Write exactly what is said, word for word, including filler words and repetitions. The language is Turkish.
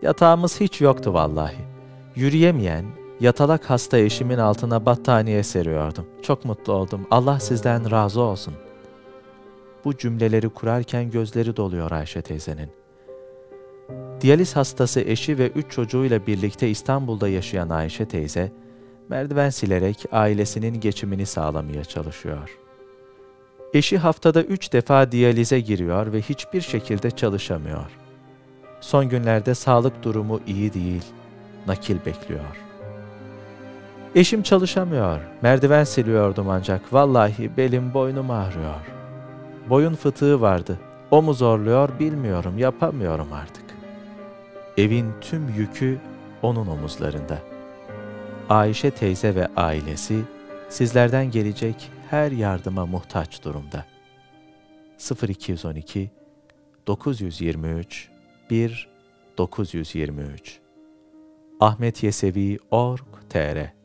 Yatağımız hiç yoktu vallahi. Yürüyemeyen, yatalak hasta eşimin altına battaniye seriyordum. Çok mutlu oldum. Allah sizden razı olsun. Bu cümleleri kurarken gözleri doluyor Ayşe teyzenin. Diyaliz hastası eşi ve üç çocuğuyla birlikte İstanbul'da yaşayan Ayşe teyze, merdiven silerek ailesinin geçimini sağlamaya çalışıyor. Eşi haftada üç defa diyalize giriyor ve hiçbir şekilde çalışamıyor. Son günlerde sağlık durumu iyi değil, nakil bekliyor. Eşim çalışamıyor, merdiven siliyordum ancak vallahi belim boynum ağrıyor. Boyun fıtığı vardı, o mu zorluyor bilmiyorum, yapamıyorum artık. Evin tüm yükü onun omuzlarında. Ayşe teyze ve ailesi sizlerden gelecek her yardıma muhtaç durumda. sıfır iki on iki dokuz yüz yirmi üç bir dokuz yüz yirmi üç Ahmetyesevi nokta org nokta tr